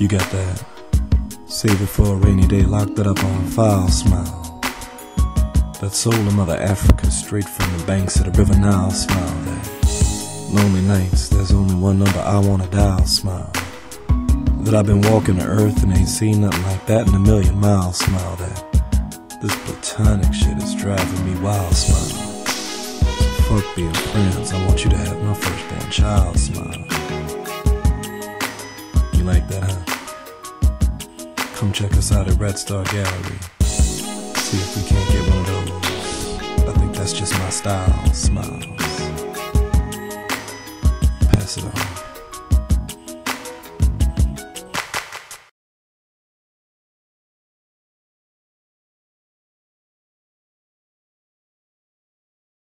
You got that save it for a rainy day, locked it up on file smile. That soul of Mother Africa, straight from the banks of the River Nile smile. That lonely nights, there's only one number I wanna dial smile. That I've been walking the earth and ain't seen nothing like that in a million miles smile. That this platonic shit is driving me wild smile. Fuck being friends, I want you to have my first damn child smile. You like that, huh? Come check us out at Red Star Gallery. See if we can't get one of those. I think that's just my style, smiles. Pass it on.